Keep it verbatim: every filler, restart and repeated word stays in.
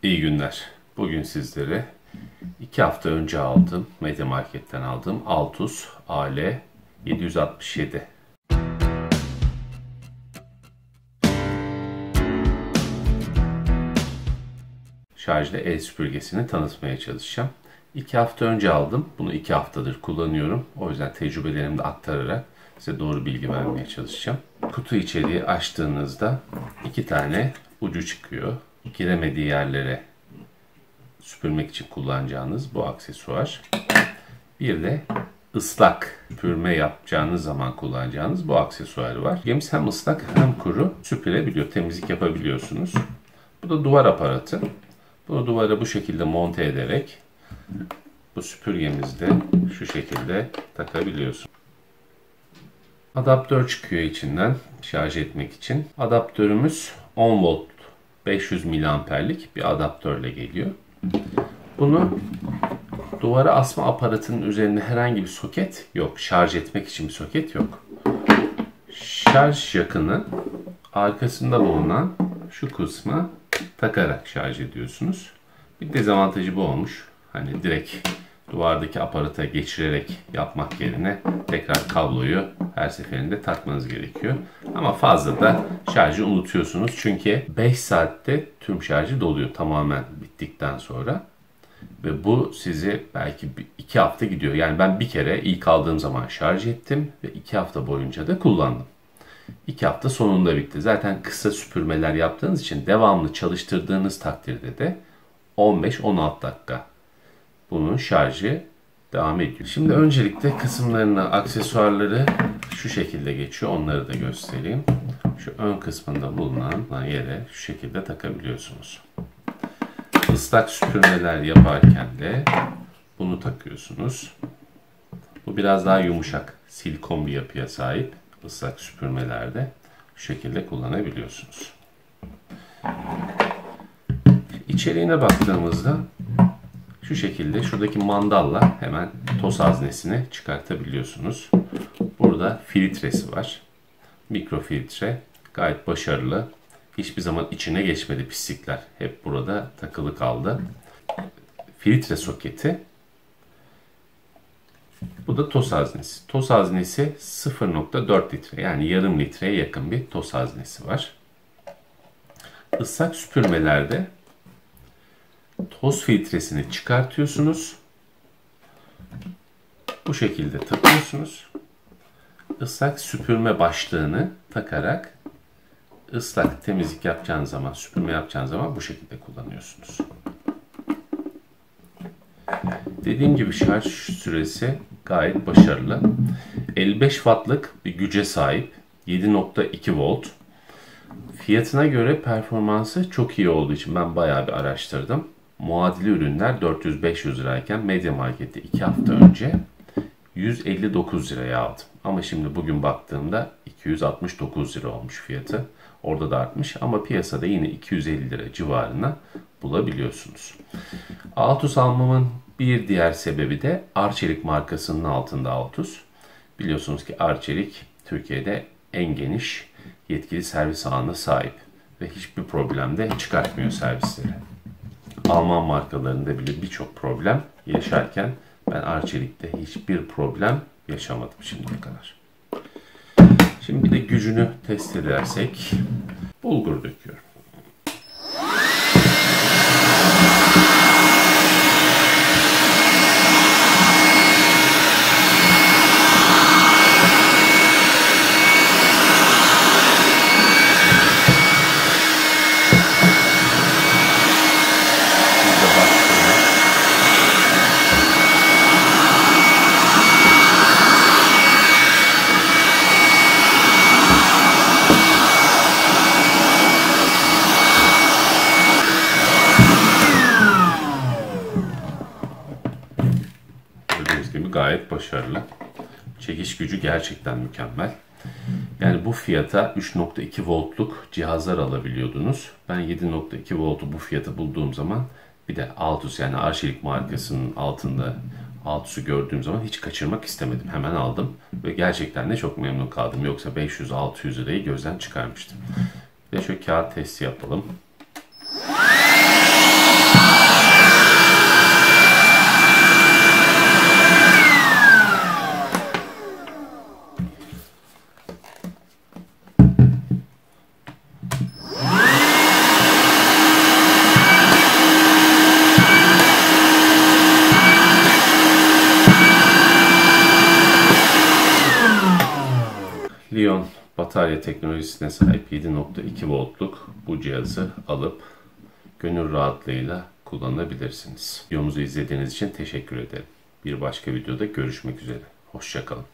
İyi günler. Bugün sizlere iki hafta önce aldığım, MediaMarkt'ten aldığım Altus A L yedi yüz altmış yedi şarjlı el süpürgesini tanıtmaya çalışacağım. iki hafta önce aldım. Bunu iki haftadır kullanıyorum. O yüzden tecrübelerimi de aktararak size doğru bilgi vermeye çalışacağım. Kutu içeriği açtığınızda iki tane ucu çıkıyor. Giremediği yerlere süpürmek için kullanacağınız bu aksesuar. Bir de ıslak süpürme yapacağınız zaman kullanacağınız bu aksesuar var. Süpürgemiz hem ıslak hem kuru süpürebiliyor. Temizlik yapabiliyorsunuz. Bu da duvar aparatı. Bunu duvara bu şekilde monte ederek bu süpürgemizde şu şekilde takabiliyorsunuz. Adaptör çıkıyor içinden şarj etmek için. Adaptörümüz on volt beş yüz miliamperlik bir adaptörle geliyor. Bunu duvara asma aparatının üzerinde herhangi bir soket yok. Şarj etmek için bir soket yok. Şarj yakını arkasında bulunan şu kısma takarak şarj ediyorsunuz. Bir dezavantajı bu olmuş. Hani direkt duvardaki aparata geçirerek yapmak yerine tekrar kabloyu her seferinde takmanız gerekiyor. Ama fazla da şarjı unutuyorsunuz. Çünkü beş saatte tüm şarjı doluyor tamamen bittikten sonra. Ve bu sizi belki iki hafta gidiyor. Yani ben bir kere ilk aldığım zaman şarj ettim ve iki hafta boyunca da kullandım. iki hafta sonunda bitti. Zaten kısa süpürmeler yaptığınız için devamlı çalıştırdığınız takdirde de on beş on altı dakika bunun şarjı devam ediyor. Şimdi öncelikle kısımlarını, aksesuarları şu şekilde geçiyor. Onları da göstereyim. Şu ön kısmında bulunan yere şu şekilde takabiliyorsunuz. Islak süpürmeler yaparken de bunu takıyorsunuz. Bu biraz daha yumuşak, silikon bir yapıya sahip. Islak süpürmelerde şu şekilde kullanabiliyorsunuz. İçeriğine baktığımızda şu şekilde şuradaki mandalla hemen toz haznesini çıkartabiliyorsunuz. Burada filtresi var. Mikrofiltre gayet başarılı. Hiçbir zaman içine geçmedi pislikler. Hep burada takılı kaldı. Filtre soketi. Bu da toz haznesi. Toz haznesi sıfır nokta dört litre yani yarım litreye yakın bir toz haznesi var. Islak süpürmelerde toz filtresini çıkartıyorsunuz. Bu şekilde takıyorsunuz. Islak süpürme başlığını takarak ıslak temizlik yapacağınız zaman, süpürme yapacağınız zaman bu şekilde kullanıyorsunuz. Dediğim gibi şarj süresi gayet başarılı. elli beş wattlık bir güce sahip. yedi nokta iki volt. Fiyatına göre performansı çok iyi olduğu için ben bayağı bir araştırdım. Muadili ürünler dört yüz beş yüz lirayken MediaMarkt'te iki hafta önce yüz elli dokuz liraya aldım. Ama şimdi bugün baktığımda iki yüz altmış dokuz lira olmuş fiyatı. Orada da artmış ama piyasada yine iki yüz elli lira civarına bulabiliyorsunuz. Altus almamın bir diğer sebebi de Arçelik markasının altında Altus. Biliyorsunuz ki Arçelik Türkiye'de en geniş yetkili servis ağına sahip ve hiçbir problem de çıkartmıyor servisleri. Alman markalarında bile birçok problem yaşarken ben Arçelik'te hiçbir problem yaşamadım şimdiye kadar. Şimdi de gücünü test edersek bulgur döküyorum. Gayet başarılı. Çekiş gücü gerçekten mükemmel. Yani bu fiyata üç nokta iki voltluk cihazlar alabiliyordunuz. Ben yedi nokta iki voltu bu fiyata bulduğum zaman bir de Altus yani Arçelik markasının altında Altus'u gördüğüm zaman hiç kaçırmak istemedim. Hemen aldım ve gerçekten de çok memnun kaldım. Yoksa beş yüz altı yüz lirayı gözden çıkarmıştım. Ve şu kağıt testi yapalım. Li-ion batarya teknolojisine sahip yedi nokta iki voltluk bu cihazı alıp gönül rahatlığıyla kullanabilirsiniz. Videomuzu izlediğiniz için teşekkür ederim. Bir başka videoda görüşmek üzere. Hoşça kalın.